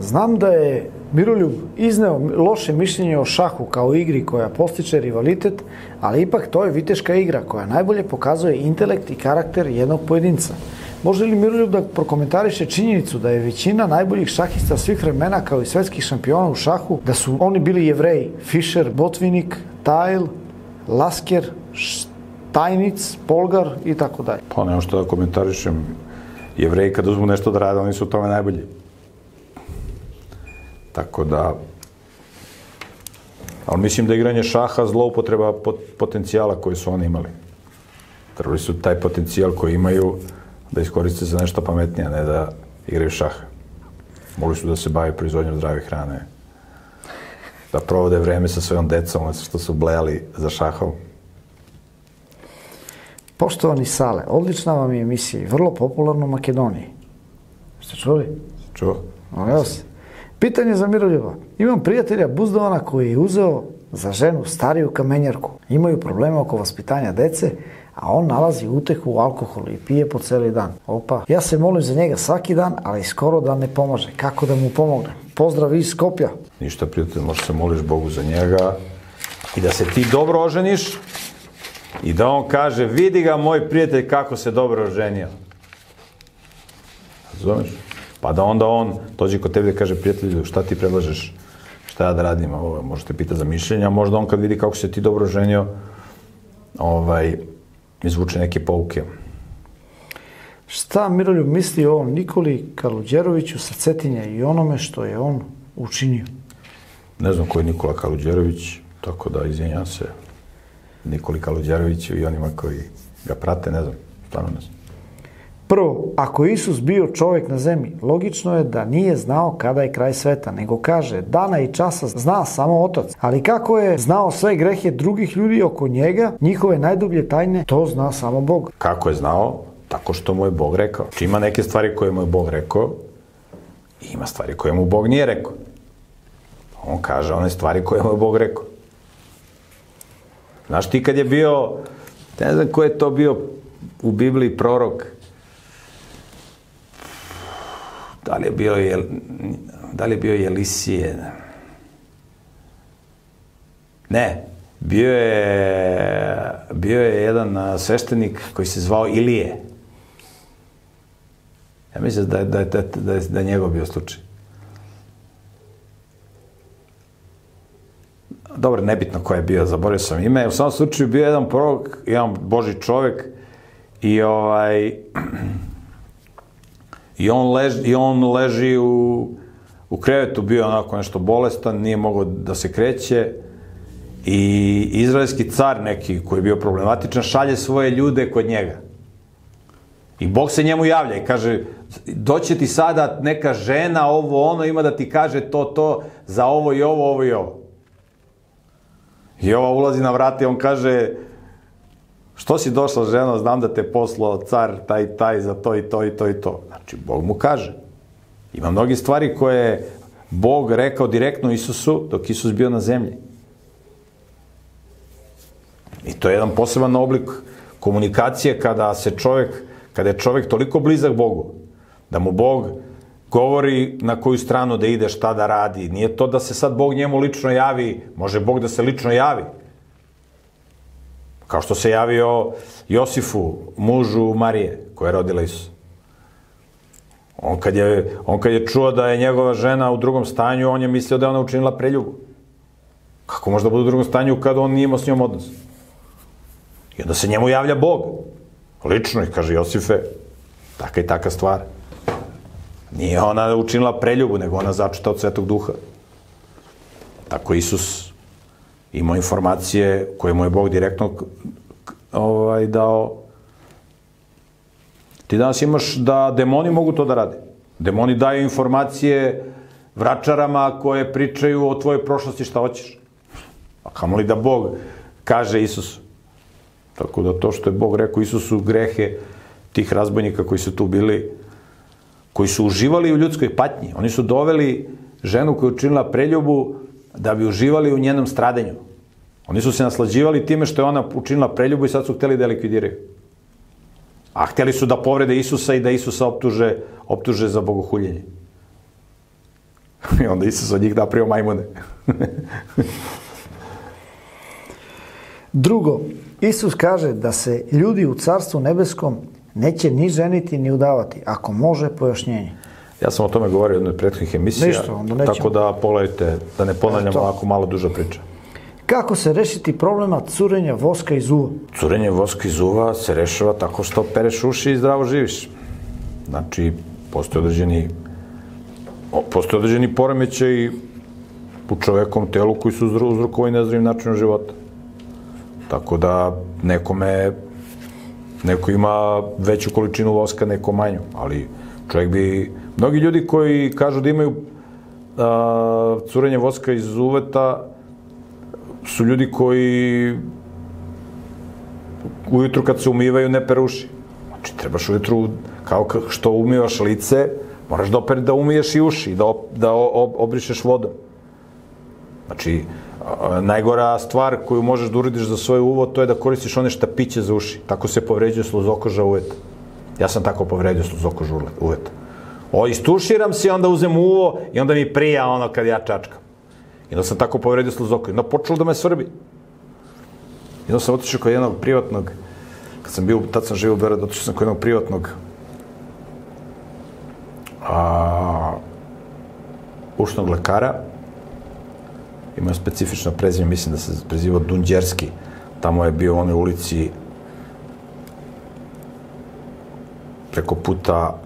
znam da je Miroljub izneo loše mišljenje o šahu kao igri koja postiče rivalitet, ali ipak to je viteška igra koja najbolje pokazuje intelekt i karakter jednog pojedinca. Može li Miroljub da prokomentariše činjenicu da je većina najboljih šahista svih vremena kao i svetskih šampiona u šahu, da su oni bili Jevreji, Fischer, Botvinnik, Tajl, Lasker, Štajnic, Polgar i tako dalje? Pa nema što da komentarišem. Jevreji kad uzmu nešto da rade, oni su u tome najbolji. Tako da... Ali mislim da igranje šaha zloupotreba potencijala koji su oni imali. Trebali su taj potencijal koji imaju da iskoriste za nešto pametnije, a ne da igraju šaha. Mogli su da se bave proizvodnjom zdrave hrane, da provode vreme sa svojom decom, što su blejali za šahom. Poštovani Sale, odlična vam je emisija i vrlo popularna u Makedoniji. Ste čuli? Čuo. Evo se. Pitanje za Miroljuba. Imam prijatelja Buzdovana koji je uzeo za ženu stariju kamenjarku. Imaju probleme oko vaspitanja dece, a on nalazi utehu u alkoholu i pije po celi dan. Opa. Ja se molim za njega svaki dan, ali skoro da ne pomaže. Kako da mu pomognem? Pozdrav iz Skopja. Ništa, prijatelj, možeš se moliš Bogu za njega i da se ti dobro oženiš i da on kaže, vidi ga moj prijatelj kako se dobro oženio. Razumeš? Pa da onda on dođe kod tebe da kaže, prijatelju, šta ti predlažeš, šta ja da radim, možete pitati za mišljenja, možda on kad vidi kako se ti dobro oženio, izvuče neke pouke. Šta Miroljub misli o Nikoli Kaluđeroviću sa Cetinja i onome što je on učinio? Ne znam ko je Nikola Kaluđerović, tako da izvinjam se Nikoli Kaluđeroviću i onima koji ga prate, ne znam, stvarno ne znam. Prvo, ako je Isus bio čovjek na zemlji, logično je da nije znao kada je kraj sveta, nego kaže, dana i časa zna samo Otac. Ali kako je znao sve grehe drugih ljudi oko njega, njihove najdublje tajne, to zna samo Bog. Kako je znao? Tako što mu je Bog rekao. Ima neke stvari koje mu je Bog rekao i ima stvari koje mu Bog nije rekao. On kaže one stvari koje mu je Bog rekao. Znaš ti kad je bio, ne znam ko je to bio u Bibliji prorok, da li je bio Jelisije? Ne, bio je jedan sveštenik koji se zvao Ilije. Ja mislim da je njegov bio slučaj. Dobro, nebitno ko je bio, zaboravio sam ime. U samom slučaju bio jedan prorok, jedan Božji čovjek i on leži u krevetu, bio onako nešto bolestan, nije mogao da se kreće i izraelski car neki koji je bio problematičan šalje svoje ljude kod njega. I Bog se njemu javlja i kaže, doće ti sada neka žena, ovo ono, ima da ti kaže to, za ovo i ovo, ovo i ovo. I ova ulazi na vrata i on kaže, što si došla ženo, znam da te poslao car taj za to i to i to i to. Znači, Bog mu kaže. Ima mnogi stvari koje je Bog rekao direktno Isusu dok Isus bio na zemlji. I to je jedan poseban oblik komunikacije kada je čovjek toliko blizak Bogu, da mu Bog govori na koju stranu da ide, šta da radi. Nije to da se sad Bog njemu lično javi, može Bog da se lično javi. Kao što se javio Josifu, mužu Marije, koja je rodila Isusa. On kad je čuo da je njegova žena u drugom stanju, on je mislio da je ona učinila preljubu. Kako može da bude u drugom stanju kada on nije imao s njom odnos? I onda se njemu javlja Bog. Lično i kaže, Josife, taka i taka stvar. Nije ona učinila preljubu, nego ona začeta od Svetog Duha. Tako Isus imao informacije koje mu je Bog direktno dao. Ti danas imaš da demoni mogu to da rade. Demoni daju informacije vračarama koje pričaju o tvojoj prošlosti šta hoćeš. A kamo li da Bog kaže Isusu? Tako da to što je Bog rekao Isusu, grehe tih razbojnika koji su tu bili, koji su uživali u ljudskoj patnji. Oni su doveli ženu koja je učinila preljubu da bi uživali u njenom stradanju. Oni su se naslađivali time što je ona učinila preljubu i sad su hteli da je likvidiraju. A hteli su da povrede Isusa i da Isusa optuže za bogohuljenje. I onda Isus od njih napravio majmune. Drugo, Isus kaže da se ljudi u Carstvu nebeskom neće ni ženiti ni udavati, ako može pojašnjenje. Ja sam o tome govorio u jednoj od prethodnih emisija, Ništa, onda nećemo. tako da pogledajte, da ne ponavljamo ovako malo duža priča. Kako se rešiti problema curenja voska iz uva? Curenje voska iz uva se rešava tako što pereš uši i zdravo živiš. Znači, postoje određeni poremećaji u čovekom telu koji su uzrokovani nezdravim načinom života. Tako da neko ima veću količinu voska, neko manju, ali čovjek bi... Mnogi ljudi koji kažu da imaju curenje voska iz uveta su ljudi koji ujutru kad se umivaju ne pere uši. Znači, trebaš ujutru, kao što umivaš lice, moraš da umiješ i uši, da obrišeš vodom. Znači, najgora stvar koju možeš da uradiš za svoje uvo, to je da koristiš one štapiće za uši. Tako se povređuje sluzokoža uveta. Ja sam tako povredio sluzokožu uveta. Istuširam se i onda uzem uvo i onda mi prija ono kad ja čačkam. I onda sam tako povredio sluzokožu. Onda počelo da me svrbi. I onda sam otišao kod jednog privatnog, tad sam živio u Beogradu, otišao sam kod jednog privatnog ušnog lekara. Imao specifično prezime, mislim da se prezivao Dunđerski. Tamo je bio u onoj ulici preko puta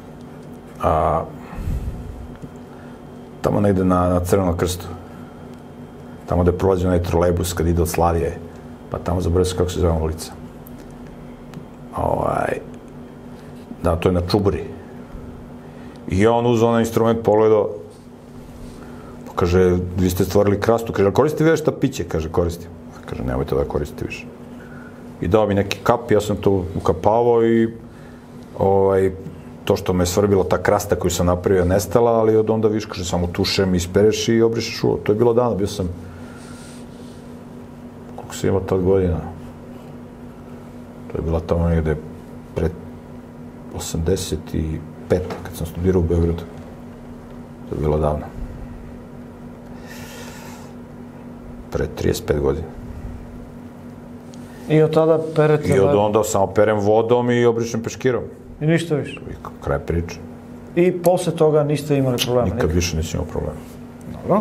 tamo negde na Crvenom krstu. Tamo gde prolazi onaj trolejbus kad ide od Slavije. Pa tamo zaboravio se kako se zove ulica. Da, to je na Čuburi. I on uzeo onaj instrument, pogledao, kaže, vi ste stvorili krastu, kaže, koristite vi štapiće? Kaže, koristim. Kaže, nemojte da koristite više. I dao mi neki kap, ja sam to ukapavao i to što me je svrbilo, ta krasta koju sam napravio, nestala, ali od onda viš, kaže, samo tušem, ispereš i obrišeš uvo. To je bilo dana, bio sam, koliko sam imao tad godina? To je bila tamo negde pred 85. kad sam studirao u Beogradu. To je bilo davno. Pred 35 godina. I od tada perete... I od onda samo perem vodom i obrišem peškirom. I ništa više? Kraj priče. I posle toga niste imali problema? Nikad više nisam imao problema. Dobro.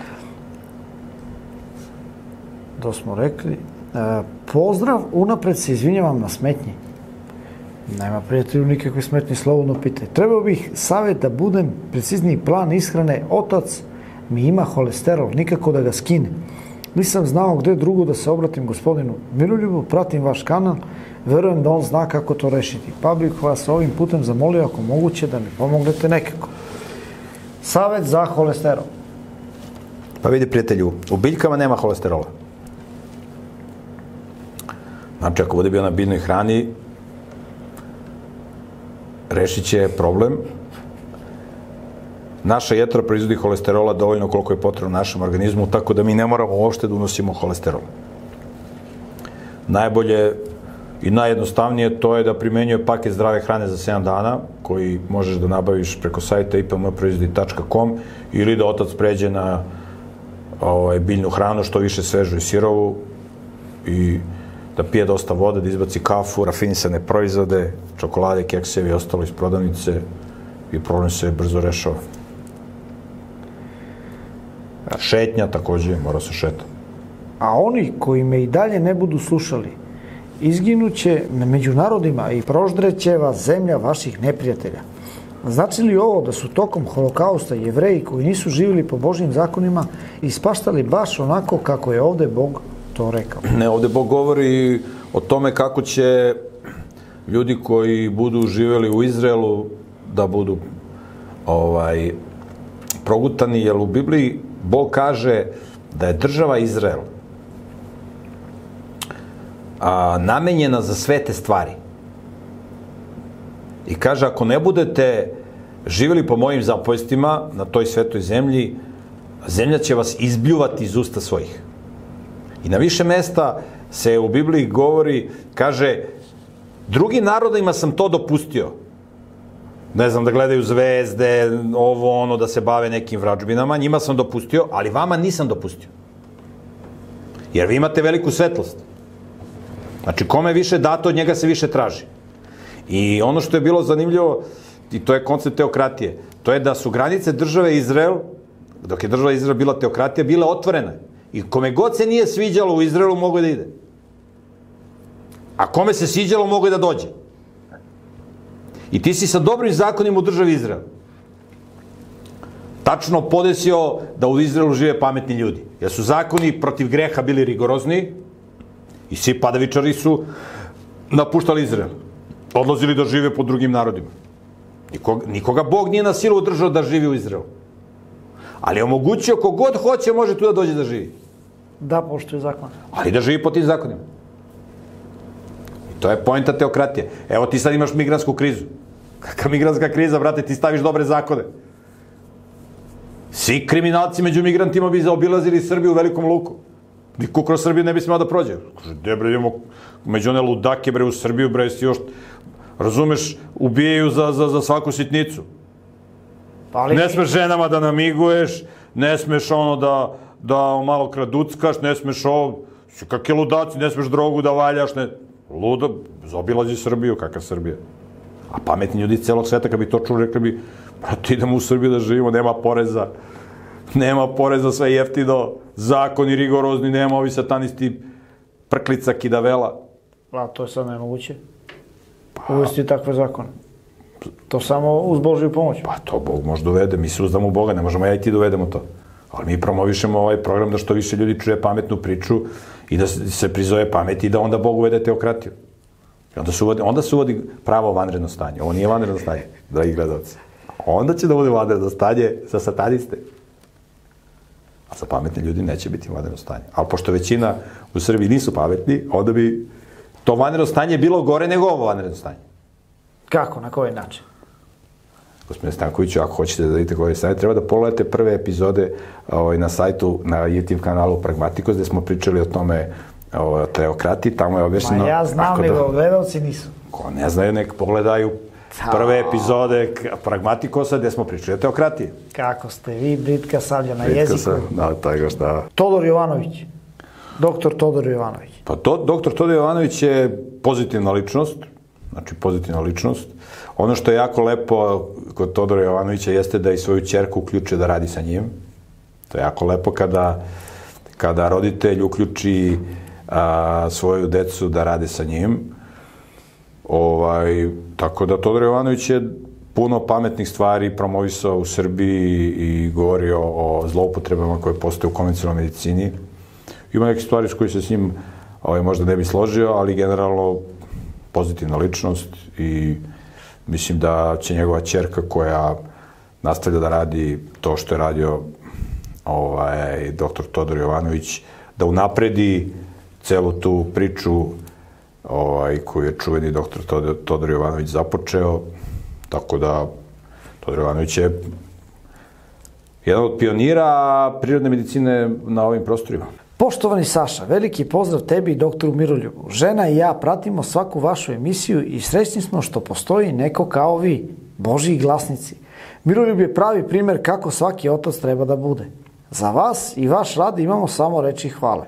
To smo rekli. Pozdrav, unapred se izvinjavam na smetnji. Nema prijatelju nikakve smetnje, slobodno pitaj. Trebao bih savjet da budem precizniji plan ishrane. Otac mi ima holesterol, nikako da ga skine. Nisam znao gde drugo da se obratim gospodinu Miroljubu, pratim vaš kanal, verujem da on zna kako to rešiti. Pa bih vas ovim putem zamolio, ako moguće, da mi pomognete nekako. Savjet za holesterol. Pa vidi, prijatelju, u biljkama nema holesterola. Znači, ako bude bio na biljnoj hrani, rešit će problem. Naša jetra proizvodi holesterola dovoljno koliko je potrebno našem organizmu, tako da mi ne moramo uopšte da unosimo holesterol. Najbolje i najjednostavnije to je da primenjuje paket zdrave hrane za 7 dana, koji možeš da nabaviš preko sajta ipmproizvodi.com ili da otac pređe na biljnu hranu, što više svežu i sirovu, i da pije dosta vode, da izbaci kafu, rafinisane proizvode, čokolade, keksevi i ostalo iz prodavnice, i problem se brzo rešava. Šetnja takođe, mora se šeta. A oni koji me i dalje ne budu slušali, izginuće među narodima i proždreće vas zemlja vaših neprijatelja. Znači li ovo da su tokom holokausta Jevreji koji nisu živjeli po Božjim zakonima ispaštali baš onako kako je ovde Bog to rekao? Ne, ovde Bog govori o tome kako će ljudi koji budu živjeli u Izraelu da budu progutani, jer u Bibliji Bog kaže da je država Izrael namenjena za svete stvari. I kaže, ako ne budete živjeli po mojim zapovestima na toj svetoj zemlji, zemlja će vas izbljuvati iz usta svojih. I na više mesta se u Bibliji govori, kaže, drugim narodima sam to dopustio, ne znam, da gledaju zvezde, ovo, ono, da se bave nekim vražbinama, njima sam dopustio, ali vama nisam dopustio. Jer vi imate veliku svetlost. Znači, kome je više dato, od njega se više traži. I ono što je bilo zanimljivo, i to je koncept teokratije, to je da su granice države Izrael, dok je država Izrael bila teokratija, bile otvorene. I kome god se nije sviđalo u Izraelu, mogo je da ide. A kome se sviđalo, mogo je da dođe. I ti si sa dobrim zakonima u državi Izrael tačno podesio da u Izraelu žive pametni ljudi. Jer su zakoni protiv greha bili rigorozni i svi padavičari su napuštali Izrael. Odlazili da žive po drugim narodima. Nikoga Bog nije na silu držao da živi u Izraelu. Ali je omogućio kogod hoće može tu da dođe da živi. Da poštuje zakon. Ali da živi po tim zakonima. I to je poenta teokratije. Evo ti sad imaš migrantsku krizu. Kakva migrantska kriza, brate, ti staviš dobre zakone. Svi kriminalci među migrantima bi zaobilazili Srbiju u velikom luku. Niko kroz Srbiju ne bi smeo da prođe. Kaže, gde bre, idemo među one ludake, bre, u Srbiju, bre, si još, razumeš, ubijaju za svaku sitnicu. Ne smeš ženama da namiguješ, ne smeš ono da malo kraduckaš, ne smeš ovo, kakve ludaci, ne smeš drogu da valjaš, ne... Luda, zaobilazi Srbiju, kakva Srbija. A pametni ljudi celog sveta, kad bi to čuli, rekli bi, brate, idemo u Srbiju da živimo, nema poreza, sve jeftino, zakoni rigorozni, nema ovi satanisti prklica, kidavela. A to je sad nemoguće. Uvesti takve zakone. To samo uz Božju pomoć. Pa to Bog može dovede, mi se uzdamo u Boga, ne možemo ja i ti dovedemo to. Ali mi promovišemo ovaj program da što više ljudi čuje pametnu priču i da se prizove pameti i da onda Bog uvede teokratiju. I onda se uvodi pravo vanredno stanje. Ovo nije vanredno stanje, dragi gledalci. Onda će da bude vanredno stanje za sataniste. A za pametni ljudi neće biti vanredno stanje. Ali pošto većina u Srbiji nisu pametni, onda bi to vanredno stanje bilo gore nego ovo vanredno stanje. Kako? Na koji način? Gospodine Stankoviću, ako hoćete da vidite koje stanje, treba da pogledate prve epizode na sajtu, na YouTube kanalu Pragmatikos, gde smo pričali o tome, o teokrati, tamo je objašnjeno... Ma ja znam, nego gledalci nisu. Ko ne znaju, nek pogledaju prve epizode Pragmatikosa, gde smo pričali o teokratiji. Kako ste vi, britka sablja na jeziku. Da, tako šta. Todor Jovanović. Doktor Todor Jovanović. Pa doktor Todor Jovanović je pozitivna ličnost, znači pozitivna ličnost. Ono što je jako lepo kod Todora Jovanovića jeste da i svoju ćerku uključuje da radi sa njim. To je jako lepo kada roditelj uključi svoju decu da rade sa njim. Tako da Todor Jovanović je puno pametnih stvari promovisao u Srbiji i govorio o zloupotrebama koje postoje u konvencionalnoj medicini. Ima neke stvari s koje se s njim možda ne bi složio, ali generalno pozitivna ličnost i mislim da će njegova ćerka koja nastavlja da radi to što je radio doktor Todor Jovanović, da unapredi celu tu priču koju je čuveni doktor Todor Jovanović započeo, tako da Todor Jovanović je jedan od pionira prirodne medicine na ovim prostorima. Poštovani Saša, veliki pozdrav tebi i doktoru Miroljubu. Žena i ja pratimo svaku vašu emisiju i srećni smo što postoji neko kao vi, Božji glasnici. Miroljub je pravi primer kako svaki otac treba da bude. Za vas i vaš rad imamo samo reči hvale.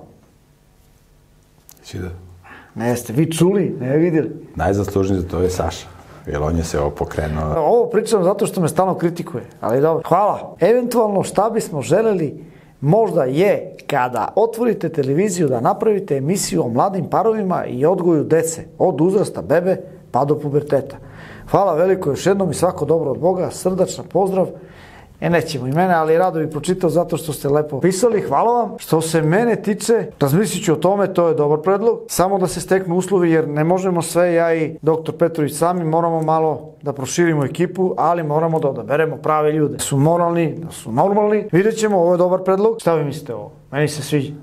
Sida? Ne jeste vi čuli, ne vidjeli? Najzaslužniji za to je Saša, jer on je se ovo pokrenuo. Ovo pričam zato što me stalno kritikuje, ali dobro. Hvala. Eventualno šta bismo želeli možda je kada otvorite televiziju da napravite emisiju o mladim parovima i odgoju dece, od uzrasta bebe pa do puberteta. Hvala veliko još jednom i svako dobro od Boga, srdačan pozdrav. Nećemo i mene, ali rado bih pročitao zato što ste lepo pisali. Hvala vam. Što se mene tiče, razmislit ću o tome, to je dobar predlog. Samo da se steknu uslovi jer ne možemo sve, ja i doktor Petrović sami, moramo malo da proširimo ekipu, ali moramo da odaberemo prave ljude. Da su moralni, da su normalni. Vidjet ćemo, ovo je dobar predlog. Šta vi mislite ovo? Meni se sviđa.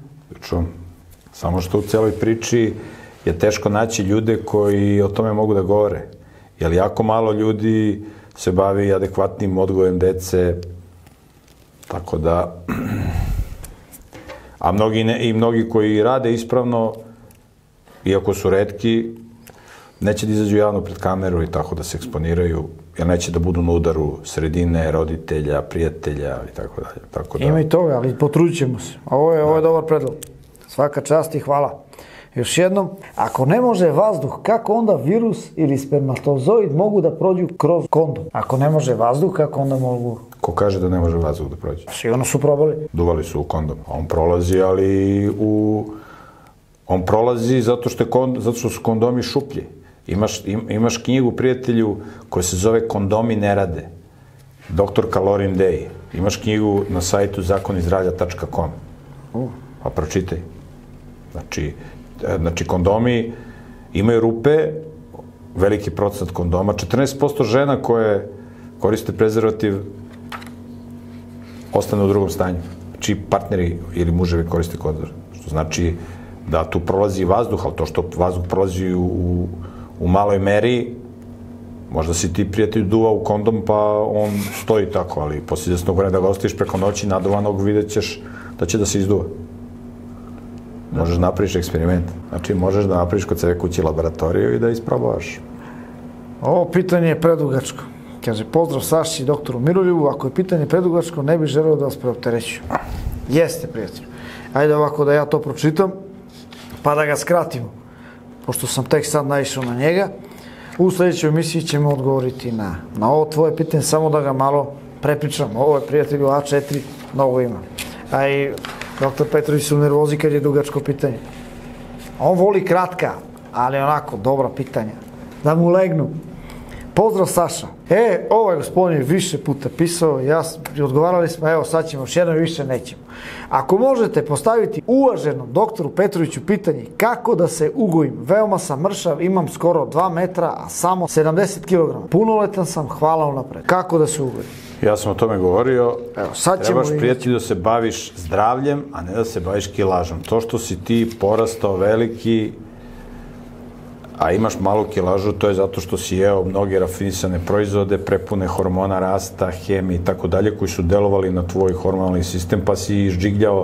Samo što u celoj priči je teško naći ljude koji o tome mogu da govore. Jer jako malo ljudi se bavi adekvatnim odgojem dece, tako da, a mnogi koji rade ispravno, iako su retki, neće da izađu javno pred kameru i tako da se eksponiraju, jer neće da budu na udaru sredine, roditelja, prijatelja i tako dalje. Tako da... Ima i toga, ali potrudit ćemo se. Ovo je dobar predlog. Svaka čast i hvala. Još jednom, ako ne može vazduh, kako onda virus ili spermatozoid mogu da prođu kroz kondom? Ako ne može vazduh, kako onda mogu... Ko kaže da ne može vazduh da prođe? Sigurno su probali. Duvali su u kondom. On prolazi, ali on prolazi zato što su kondomi šuplji. Imaš knjigu, prijatelju, koja se zove Kondomi ne rade. Doktorka Lorin Day. Imaš knjigu na sajtu zakonizdravlja.com. Pa pročitaj. Znači, kondomi imaju rupe, veliki procenat kondoma. 14% žena koje koriste prezervativ ostane u drugom stanju. Čiji partneri ili muževi koriste kondom. Što znači da tu prolazi vazduh, ali to što vazduh prolazi u maloj meri, možda si ti prijatelj duva u kondom, pa on stoji tako, ali poslije izvesnog vremena da ga ostaviš preko noći naduvanog, vidjet ćeš da će da se izduva. Možeš da napraviš eksperiment. Znači, možeš da napraviš kod sebe kući laboratoriju i da isprobavaš. Ovo pitanje je predugačko. Kaže, pozdrav Saši i doktoru Miroljubu, ako je pitanje predugačko, ne bih želeo da vas preoptereću. Jeste, prijatelju. Ajde ovako da ja to pročitam, pa da ga skratimo. Pošto sam tek sad naišao na njega. U sljedećoj emisiji ćemo odgovoriti na ovo tvoje pitanje, samo da ga malo prepričam. Ovo je, prijatelju, A4, mnogo ima. A i doktor Petrović su nervozi kad je dugačko pitanje. On voli kratka, ali onako, dobra pitanja. Da mu legnu. Pozdrav, Saša. Ovaj gospodin je više puta pisao, odgovarali smo, evo sad ćemo još jednom i više nećemo. Ako možete postaviti uvaženom doktoru Petroviću pitanje kako da se ugojim, veoma sam mršav, imam skoro 2 metra, a samo 70 kg. Punoletan sam, hvala unapred. Kako da se ugojim? Ja sam o tome govorio. Evo, sad trebaš, prijatelju, da se baviš zdravljem, a ne da se baviš kilažom. To što si ti porastao veliki, a imaš malu kilažu, to je zato što si jeo mnoge rafinisane proizvode, prepune hormona rasta, hemije i tako dalje, koji su delovali na tvoj hormonalni sistem, pa si izđigljao.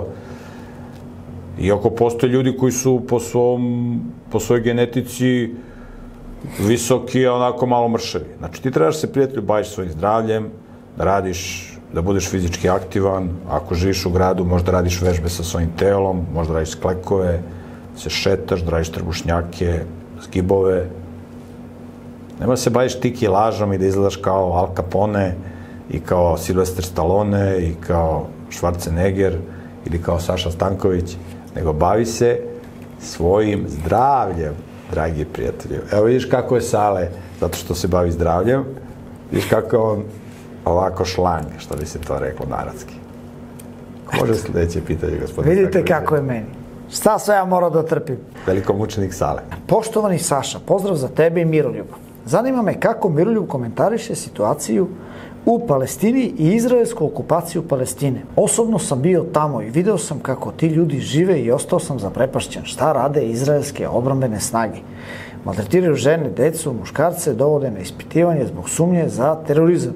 Iako postoje ljudi koji su po svojoj genetici visoki, a onako malo mršavi. Znači, ti trebaš se, prijatelju, baviš svojim zdravljem, da radiš, da budeš fizički aktivan. Ako živiš u gradu, možda radiš vežbe sa svojim telom, možda radiš sklekove, se šetaš, da radiš trbušnjake, zgibove. Nema da se baviš ti kilažom i da izgledaš kao Al Capone i kao Sylvester Stallone i kao Schwarzenegger ili kao Saša Stanković, nego bavi se svojim zdravljem, dragi prijatelji. Evo vidiš kako je Sale, zato što se bavi zdravljem, vidiš kako on ovako šlang, što bi se to reklo narodski. Može sljedeće pitanje, gospodine. Vidite kako je meni. Šta sve ja moram da trpim? Velikomučenik Sale. Poštovani Saša, pozdrav za tebe i Miroljuba. Zanima me kako Miroljub komentariše situaciju u Palestini i izraelsku okupaciju Palestine. Osobno sam bio tamo i video sam kako ti ljudi žive i ostao sam zaprepašćen. Šta rade izraelske odbrambene snage? Maltretiraju žene, decu, muškarce, dovode na ispitivanje zbog sumnje za terorizam.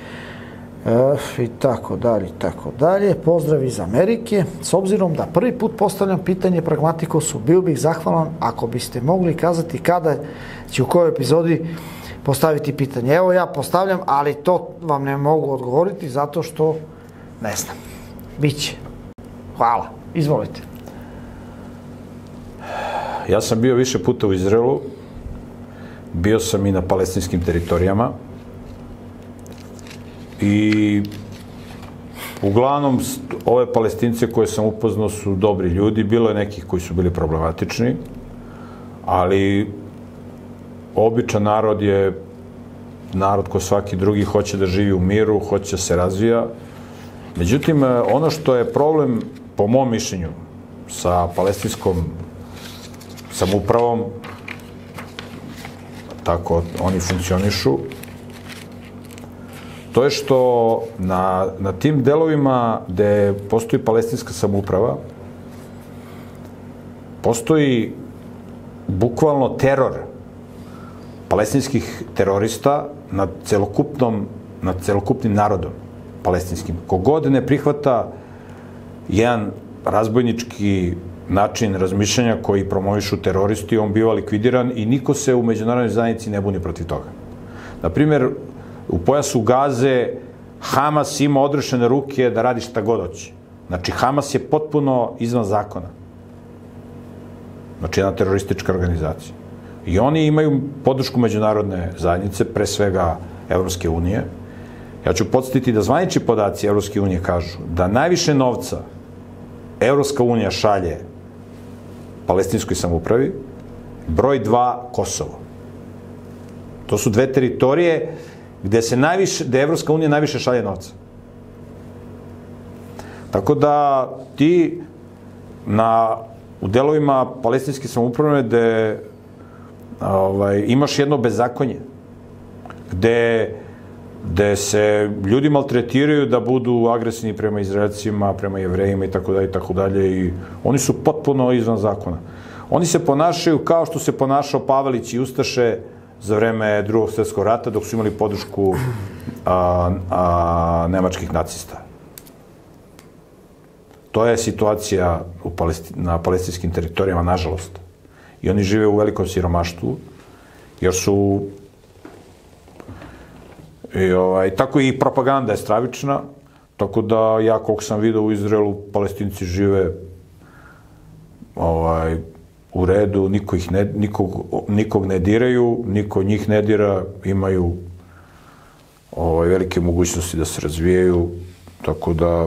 I tako dalje. Pozdrav iz Amerike. S obzirom da prvi put postavljam pitanje Pragmatikosu, bio bih zahvalan ako biste mogli kazati kada će u kojoj epizodi postaviti pitanje. Evo ja postavljam, ali to vam ne mogu odgovoriti zato što ne znam. Biće. Hvala. Izvolite. Ja sam bio više puta u Izraelu. Bio sam i na palestinskim teritorijama. I uglavnom ove Palestince koje sam upoznao su dobri ljudi, bilo je nekih koji su bili problematični, ali običan narod je narod ko svaki drugi, hoće da živi u miru, hoće da se razvija. Međutim, ono što je problem, po mom mišljenju, sa palestinskom samoupravom, tako oni funkcionišu, to je što na tim delovima gde postoji palestinska samouprava, postoji bukvalno teror palestinskih terorista nad celokupnim narodom palestinskim. Kogod ne prihvata jedan razbojnički način razmišljanja koji promovišu teroristi, on biva likvidiran i niko se u međunarodnoj zajednici ne buni protiv toga. Naprimjer, u pojasu Gaze Hamas ima odrešene ruke da radi šta god hoće. Znači, Hamas je potpuno izvan zakona. Znači, jedna teroristička organizacija. I oni imaju podršku međunarodne zajednice, pre svega Evropske unije. Ja ću podsjetiti da zvanični podaci Evropske unije kažu da najviše novca Evropska unija šalje palestinskoj samoupravi, broj 2 Kosovo. To su dve teritorije gde Evropska unija najviše šalje novca. Tako da ti u delovima palestinske samouprave gde imaš jedno bezakonje, gde se ljudi maltretiraju da budu agresivni prema Izraelcima, prema Jevrejima i tako dalje i oni su potpuno izvan zakona. Oni se ponašaju kao što se ponašao Pavelić i Ustaše za vreme Drugog svjetskog rata dok su imali podršku nemačkih nacista. To je situacija na palestinskim teritorijama, nažalost. I oni žive u velikom siromaštvu, jer su tako i propaganda je stravična, tako da ja koliko sam vidio u Izraelu, Palestinci žive u redu, nikog ne diraju, niko njih ne dira, imaju velike mogućnosti da se razvijaju, tako da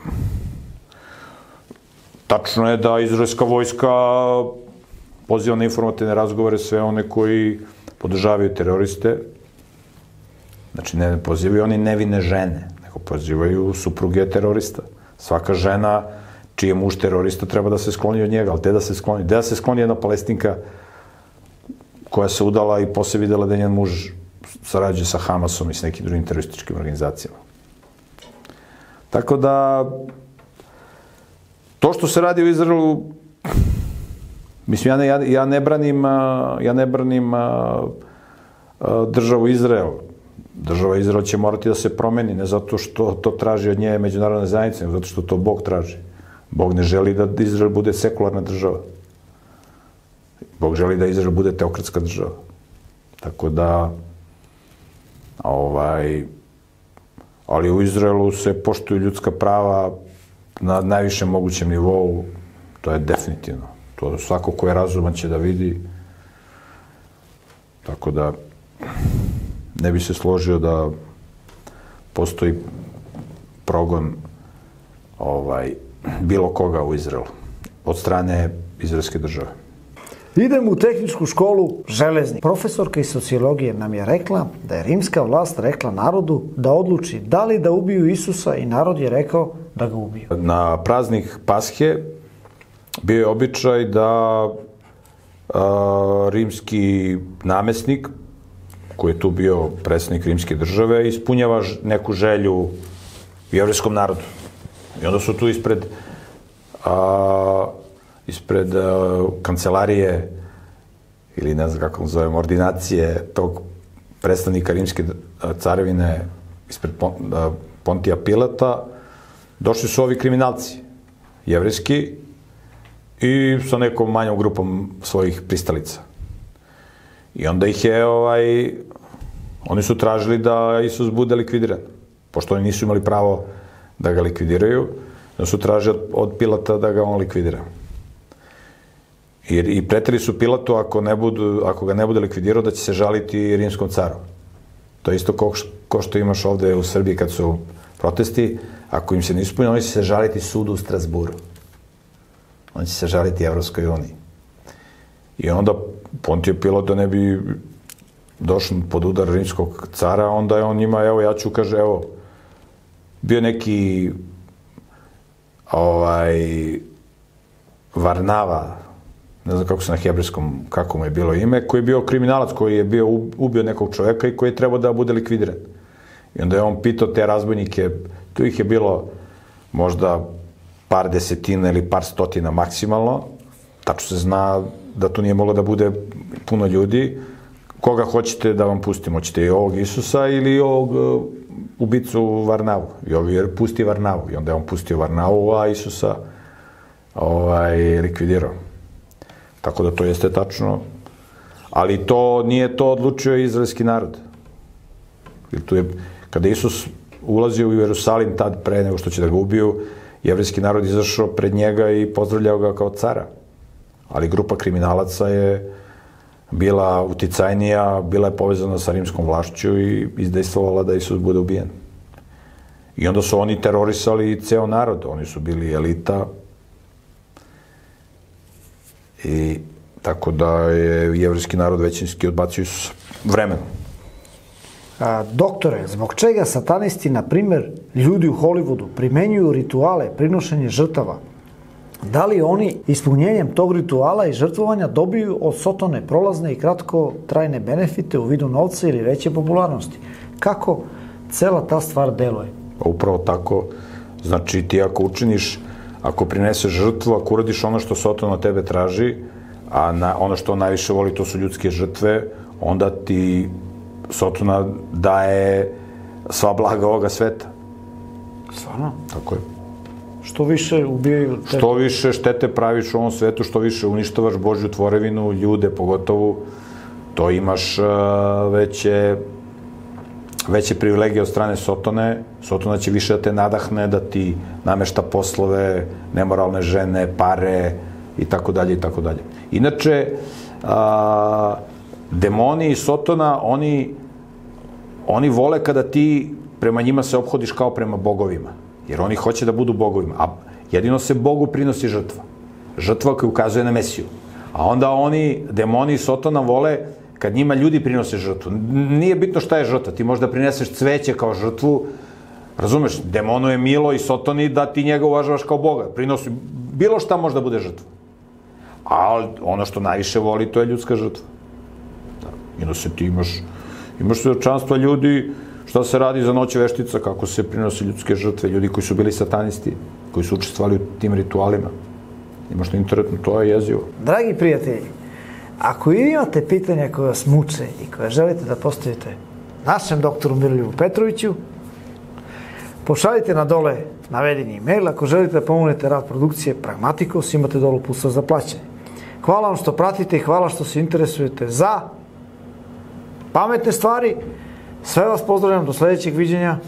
tačno je da izraelska vojska poziva na informativne razgovore sve one koji podržavaju teroriste. Znači, ne pozivaju oni nevine žene, nego pozivaju supruge terorista. Svaka žena čiji je muž terorista treba da se skloni od njega, ali gde da se skloni? Gde da se skloni jedna Palestinka koja se udala i posle videla da njen muž sarađuje sa Hamasom i s nekim drugim terorističkim organizacijama. Tako da, to što se radi u Izraelu, mislim, ja ne branim državu Izrael. Država Izrael će morati da se promeni, ne zato što to traži od nje međunarodne zajednice, nego zato što to Bog traži. Bog ne želi da Izrael bude sekularna država. Bog želi da Izrael bude teokratska država. Tako da, ali u Izraelu se poštuju ljudska prava na najvišem mogućem nivou, to je definitivno. To svako ko je razuman će da vidi. Tako da, ne bi se složio da postoji progon bilo koga u Izraelu od strane izraelske države. Idem u tehničku školu železnik. Profesorka iz sociologije nam je rekla da je rimska vlast rekla narodu da odluči da li da ubiju Isusa i narod je rekao da ga ubiju. Na praznik Pashe bio je običaj da rimski namesnik, koji je tu bio predsjednik rimske države, ispunjava neku želju u jevrejskom narodu. I onda su tu ispred kancelarije, ili ne znam kako zovem, ordinacije tog predstavnika rimske carevine, ispred Pontija Pilata, došli su ovi kriminalci, jevrejski, i sa nekom manjom grupom svojih pristalica. I onda ih je, oni su tražili da Isus bude likvidiran. Pošto oni nisu imali pravo da ga likvidiraju, da su tražili od Pilata da ga on likvidira. I pretili su Pilatu, ako ga ne bude likvidirao, da će se žaliti rimskom caru. To je isto ko što imaš ovde u Srbiji kad su protesti, ako im se ne ispunja, oni će se žaliti sudu u Strasburu. Oni će se žaliti Evropskoj uniji. I onda Pontije Pilat, da ne bi došao pod udar rimskog cara, onda je on njima, evo, ja ću, kaže, evo, bio neki Varnava, ne znam kako se na hebrejskom, kako mu je bilo ime, koji je bio kriminalac, koji je bio ubio nekog čoveka i koji je trebao da bude likvidiran. I onda je on pitao te razbojnike, tu ih je bilo možda par desetina ili par stotina maksimalno, tačno se zna da tu nije moglo da bude puno ljudi, koga hoćete da vam pustimo, hoćete i ovog Isusa ili ovog ubicu Varnavu. I ovi pusti Varnavu. I onda je on pustio Varnavu, a Isusa likvidirao. Tako da to jeste tačno. Ali to nije to odlučio izraelski narod. Kada Isus ulazio u Jerusalim tad pre nego što će da ga ubiju, jevrejski narod izašao pred njega i pozdravljao ga kao cara. Ali grupa kriminalaca je bila uticajnija, bila je povezana sa rimskom vlašću i izdejstvovala da Isus bude ubijen. I onda su oni terorisali ceo narod. Oni su bili elita. I tako da je jevrejski narod većinski odbacio Isusa vremenom. Doktore, zbog čega satanisti, na primjer, ljudi u Hollywoodu primenjuju rituale, prinošenje žrtava? Da li oni ispunjenjem tog rituala i žrtvovanja dobiju od Sotone prolazne i kratkotrajne benefite u vidu novca ili veće popularnosti? Kako cela ta stvar deluje? Upravo tako. Znači, ti ako učiniš, ako prineseš žrtvu, ako uradiš ono što Sotona od tebe traži, a ono što on najviše voli, to su ljudske žrtve, onda ti Sotona daje sva blaga ovoga sveta. Stvarno? Tako je. Što više ubijaju... Što više štete praviš u ovom svetu, što više uništavaš Božju tvorevinu, ljude pogotovo, to imaš veće privilegije od strane Sotone. Sotona će više da te nadahne, da ti namešta poslove, nemoralne žene, pare i tako dalje i tako dalje. Inače, demoni i Sotona, oni vole kada ti prema njima se ophodiš kao prema bogovima. Jer oni hoće da budu bogovima. A jedino se Bogu prinosi žrtva. Žrtva koja ukazuje na Mesiju. A onda demoni i Sotona vole kad njima ljudi prinose žrtvu. Nije bitno šta je žrtva. Ti možda prineseš cveće kao žrtvu. Razumeš? Demonu je milo i Sotoni da ti njega uvažavaš kao Boga. Prinosi. Bilo šta može da bude žrtva. A ono što najviše voli, to je ljudska žrtva. I onda se ti imaš svedočanstva ljudi, šta se radi za noć veštica, kako se prinose ljudske žrtve, ljudi koji su bili satanisti, koji su učestvovali u tim ritualima. Imaš na internetu, to je jezivo. Dragi prijatelji, ako imate pitanja koje vas muče i koje želite da postavite našem doktoru Miroljubu Petroviću, pošaljite na dole navedeni e-mail. Ako želite da pomognete rad produkcije Pragmatikos, imate dole uputstvo za plaćanje. Hvala vam što pratite i hvala što se interesujete za pametne stvari. Sve vas pozdravljam, do sledećeg viđenja.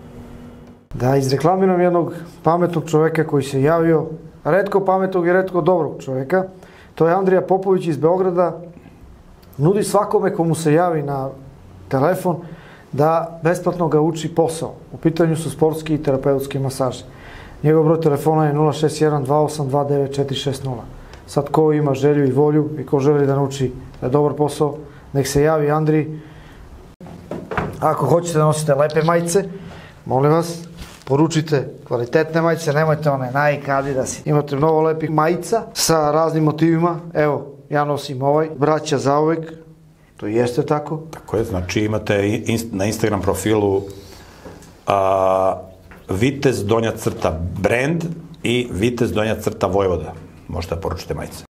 Da izreklamiram jednog pametnog čoveka koji se javio, retko pametnog i retko dobrog čoveka. To je Andrija Popović iz Beograda. Nudi svakome komu se javi na telefon da besplatno ga uči posao. U pitanju su sportski i terapeutski masaži. Njegov broj telefona je 061 282 9460. Sad ko ima želju i volju i ko želi da nauči da je dobar posao, nek se javi Andriji. Ako hoćete da nosite lepe majice, molim vas, poručite kvalitetne majice, nemojte one Nike, Adidas. Imate mnogo lepih majica sa raznim motivima. Evo, ja nosim ovaj, braća zauvek, to jeste tako. Tako je, znači imate na Instagram profilu Vitez donja crta brand i Vitez donja crta Vojvoda. Možete da poručite majice.